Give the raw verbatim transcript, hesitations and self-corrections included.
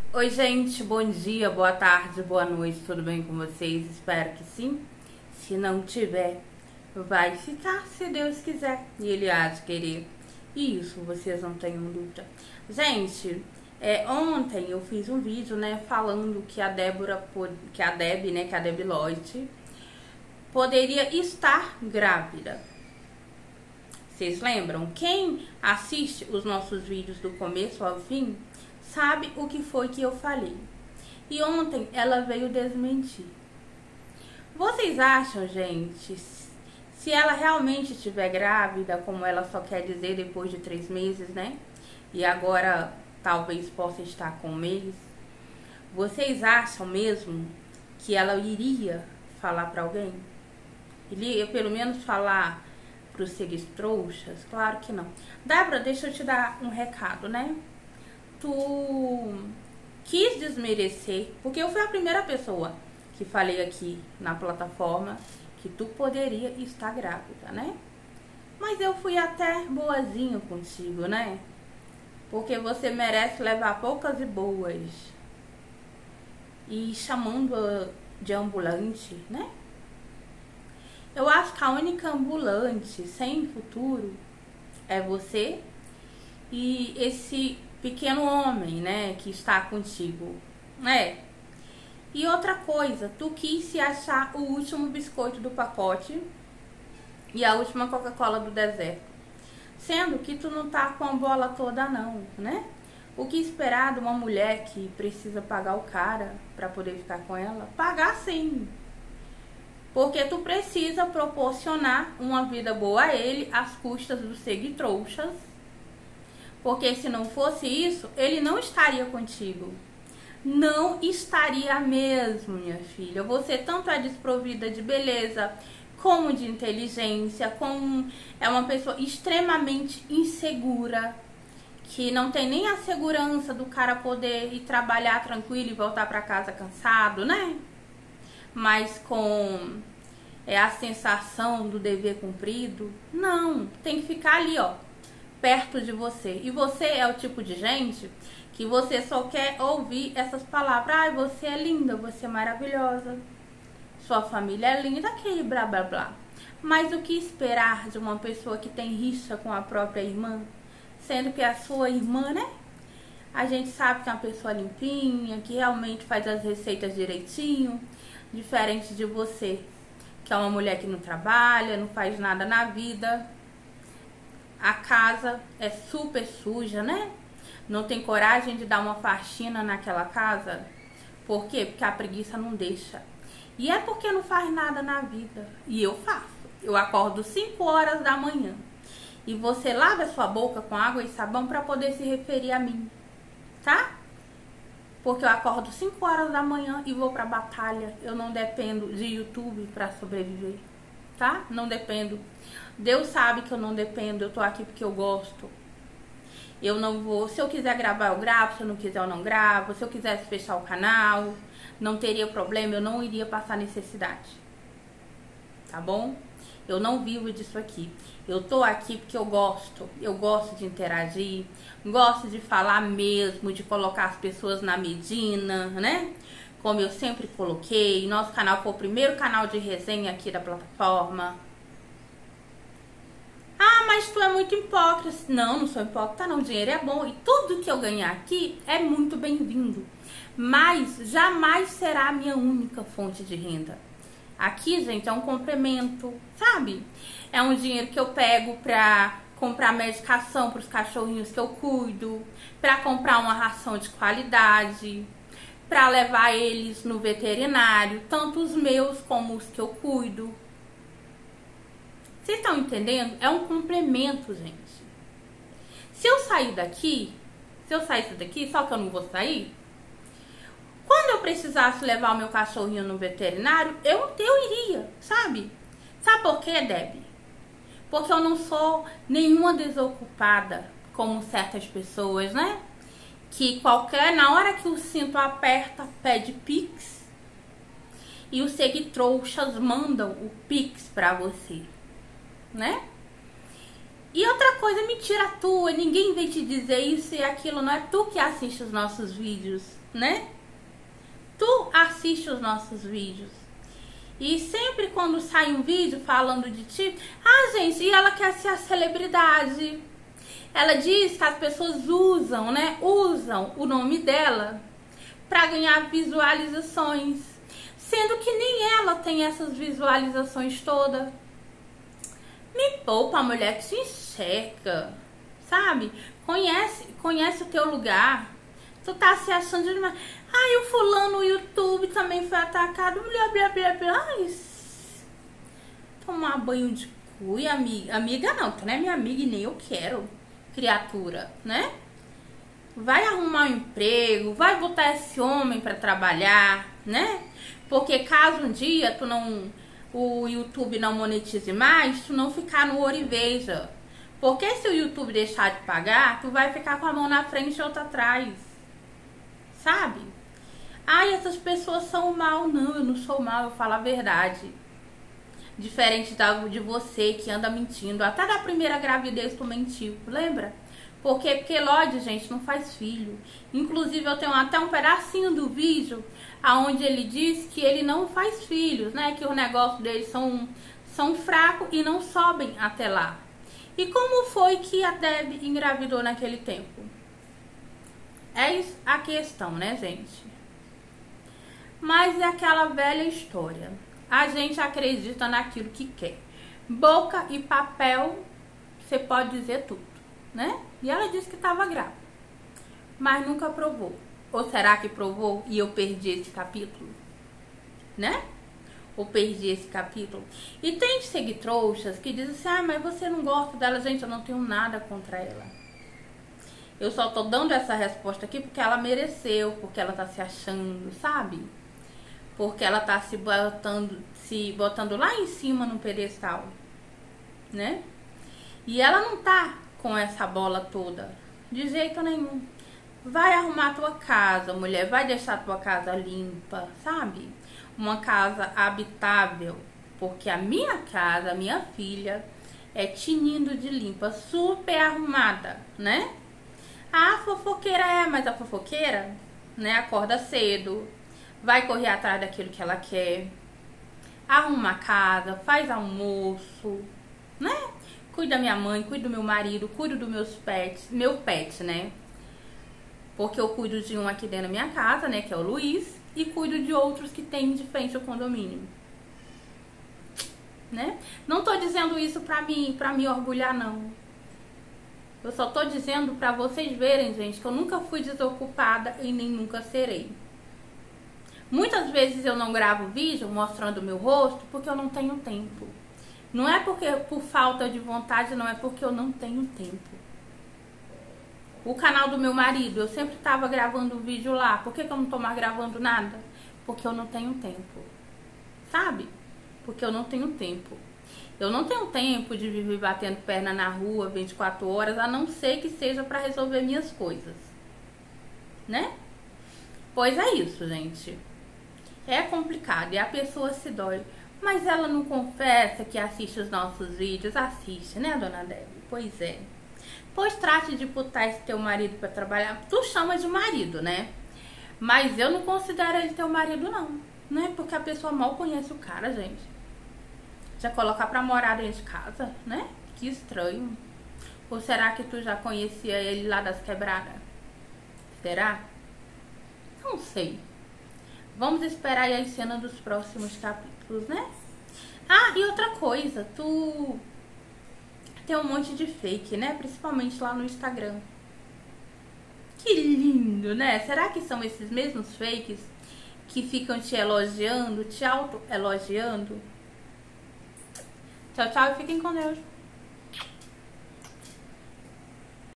Oi, gente, bom dia, boa tarde, boa noite, tudo bem com vocês? Espero que sim. Se não tiver, vai ficar, se Deus quiser. E Ele há de querer. E isso, vocês não tenham dúvida. Gente, é, ontem eu fiz um vídeo, né, falando que a Débora, que a Deb, né, que a Deb Lloyd poderia estar grávida. Vocês lembram? Quem assiste os nossos vídeos do começo ao fim sabe o que foi que eu falei. E ontem ela veio desmentir. Vocês acham, gente, se ela realmente estiver grávida, como ela só quer dizer depois de três meses, né? E agora talvez possa estar com um mês. Vocês acham mesmo que ela iria falar para alguém? Iria pelo menos falar para os seguidores trouxas? Claro que não. Débora, deixa eu te dar um recado, né? Tu quis desmerecer, porque eu fui a primeira pessoa que falei aqui na plataforma que tu poderia estar grávida, né? Mas eu fui até boazinha contigo, né? Porque você merece levar poucas e boas. E chamando de ambulante, né? Eu acho que a única ambulante sem futuro é você e esse pequeno homem, né, que está contigo, né? E outra coisa, tu quis se achar o último biscoito do pacote e a última Coca-Cola do deserto, sendo que tu não tá com a bola toda não, né? O que esperar de uma mulher que precisa pagar o cara para poder ficar com ela? Pagar sim, porque tu precisa proporcionar uma vida boa a ele às custas dos seguitrouxas. Porque se não fosse isso, ele não estaria contigo. Não estaria mesmo, minha filha. Você tanto é desprovida de beleza, como de inteligência, como é uma pessoa extremamente insegura, que não tem nem a segurança do cara poder ir trabalhar tranquilo e voltar para casa cansado, né? Mas com é, a sensação do dever cumprido. Não, tem que ficar ali, ó, perto de você. E você é o tipo de gente que você só quer ouvir essas palavras. Ai, você é linda, você é maravilhosa, sua família é linda, aquele blá blá blá. Mas o que esperar de uma pessoa que tem rixa com a própria irmã, sendo que a sua irmã, né, a gente sabe que é uma pessoa limpinha, que realmente faz as receitas direitinho, diferente de você, que é uma mulher que não trabalha, não faz nada na vida. A casa é super suja, né? Não tem coragem de dar uma faxina naquela casa. Por quê? Porque a preguiça não deixa. E é porque não faz nada na vida. E eu faço. Eu acordo cinco horas da manhã. E você lava a sua boca com água e sabão para poder se referir a mim. Tá? Porque eu acordo cinco horas da manhã e vou pra batalha. Eu não dependo de YouTube para sobreviver. Tá? Não dependo. Deus sabe que eu não dependo, eu tô aqui porque eu gosto. Eu não vou, se eu quiser gravar eu gravo, se eu não quiser eu não gravo. Se eu quisesse fechar o canal, não teria problema, eu não iria passar necessidade. Tá bom? Eu não vivo disso aqui. Eu tô aqui porque eu gosto, eu gosto de interagir, gosto de falar mesmo, de colocar as pessoas na medida, né? Como eu sempre coloquei, nosso canal foi o primeiro canal de resenha aqui da plataforma. Ah, mas tu é muito hipócrita. Não, não sou hipócrita não, o dinheiro é bom e tudo que eu ganhar aqui é muito bem-vindo. Mas jamais será a minha única fonte de renda. Aqui, gente, é um complemento, sabe? É um dinheiro que eu pego pra comprar medicação pros cachorrinhos que eu cuido, pra comprar uma ração de qualidade, pra levar eles no veterinário, tanto os meus como os que eu cuido. Vocês estão entendendo? É um complemento, gente. Se eu sair daqui, se eu saísse daqui, só que eu não vou sair, quando eu precisasse levar o meu cachorrinho no veterinário, eu, eu iria, sabe? Sabe por quê, Deb? Porque eu não sou nenhuma desocupada, como certas pessoas, né? Que qualquer, na hora que o cinto aperta, pede Pix. E os seguitrouxas mandam o Pix pra você, né? E outra coisa, mentira tua, ninguém vem te dizer isso e aquilo, não é tu que assiste os nossos vídeos, né? Tu assiste os nossos vídeos. E sempre quando sai um vídeo falando de ti, ah, gente, e ela quer ser a celebridade. Ela diz que as pessoas usam, né? Usam o nome dela para ganhar visualizações, sendo que nem ela tem essas visualizações todas. Me poupa, mulher, que se enxerga, sabe? Conhece, conhece o teu lugar. Tu tá se achando demais. Ai, o fulano, o YouTube também foi atacado. Blá, blá, blá, blá. Ai, tomar banho de cu, amiga. Amiga não, tu não é minha amiga e nem eu quero, criatura, né? Vai arrumar um emprego, vai botar esse homem pra trabalhar, né? Porque caso um dia tu não, o YouTube não monetize mais, tu não ficar no ouro e veja. Porque se o YouTube deixar de pagar, tu vai ficar com a mão na frente e outra atrás. Sabe? Ai, essas pessoas são mal. Não, eu não sou mal, eu falo a verdade. Diferente da, de você que anda mentindo. Até da primeira gravidez tu mentiu, lembra? Porque queloide, gente, não faz filho. Inclusive eu tenho até um pedacinho do vídeo onde ele diz que ele não faz filhos, né? Que o negócio deles são, são fracos e não sobem até lá. E como foi que a Deb engravidou naquele tempo? É a questão, né, gente? Mas é aquela velha história. A gente acredita naquilo que quer. Boca e papel, você pode dizer tudo, né? E ela disse que estava grávida, mas nunca provou. Ou será que provou e eu perdi esse capítulo? Né? Ou perdi esse capítulo? E tem seguitrouxas que dizem assim, ah, mas você não gosta dela. Gente, eu não tenho nada contra ela. Eu só tô dando essa resposta aqui porque ela mereceu, porque ela tá se achando, sabe? Porque ela tá se botando, se botando lá em cima no pedestal, né? E ela não tá com essa bola toda, de jeito nenhum. Vai arrumar a tua casa, mulher, vai deixar a tua casa limpa, sabe? Uma casa habitável, porque a minha casa, a minha filha, é tinindo de limpa, super arrumada, né? A fofoqueira é, mas a fofoqueira, né, acorda cedo, vai correr atrás daquilo que ela quer, arruma a casa, faz almoço, né? Cuida da minha mãe, cuida do meu marido, cuido dos meus pets, meu pet, né? Porque eu cuido de um aqui dentro da minha casa, né, que é o Luiz, e cuido de outros que tem de frente ao condomínio, né? Não tô dizendo isso pra mim, pra me orgulhar, não. Eu só tô dizendo pra vocês verem, gente, que eu nunca fui desocupada e nem nunca serei. Muitas vezes eu não gravo vídeo mostrando o meu rosto porque eu não tenho tempo. Não é porque por falta de vontade, não, é porque eu não tenho tempo. O canal do meu marido, eu sempre tava gravando vídeo lá. Por que que eu não tô mais gravando nada? Porque eu não tenho tempo. Sabe? Porque eu não tenho tempo. Eu não tenho tempo de viver batendo perna na rua vinte e quatro horas, a não ser que seja para resolver minhas coisas, né? Pois é isso, gente. É complicado e a pessoa se dói. Mas ela não confessa que assiste os nossos vídeos? Assiste, né, dona Débora? Pois é. Pois trate de botar esse teu marido para trabalhar. Tu chama de marido, né? Mas eu não considero ele teu marido, não. Né? Porque a pessoa mal conhece o cara, gente. Já colocar pra morar dentro de casa, né? Que estranho. Ou será que tu já conhecia ele lá das quebradas? Será? Não sei. Vamos esperar aí as cenas dos próximos capítulos, né? Ah, e outra coisa. Tu tem um monte de fake, né? Principalmente lá no Instagram. Que lindo, né? Será que são esses mesmos fakes que ficam te elogiando, te auto-elogiando? Tchau, tchau e fiquem com Deus.